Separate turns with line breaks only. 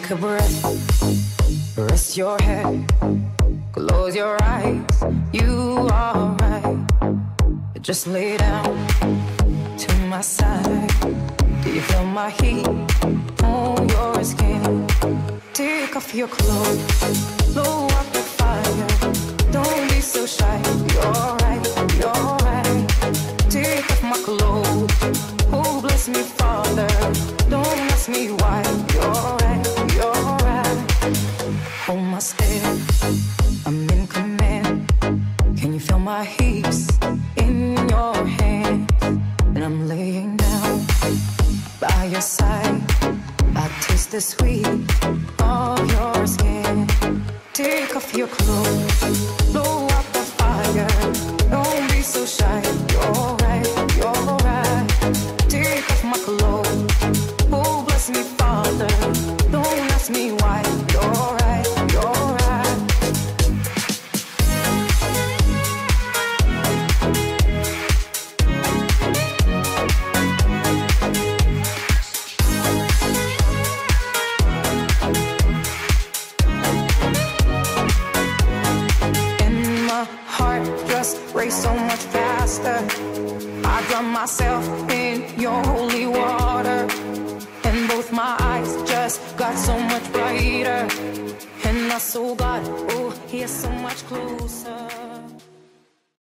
Take a breath, rest your head, close your eyes, you are right. Just lay down to my side. Do you feel my heat on your skin? Take off your clothes, blow up the fire. Don't be so shy, you're right, you're right. Take off my clothes, oh bless me Father. Don't ask me why, you're right, you're right. Hold my step, I'm in command. Can you feel my hips in your hands? And I'm laying down by your side. I taste the sweet of your skin. Take off your clothes, blow up the fire. Don't be so shy, you're right, you're right. Take off my clothes, oh bless me Father. Don't ask me why, you're right, you're right. And my heart just race so much faster. I drown myself in your holy water, and both my eyes just got so much brighter. And I saw God, oh, He is so much closer.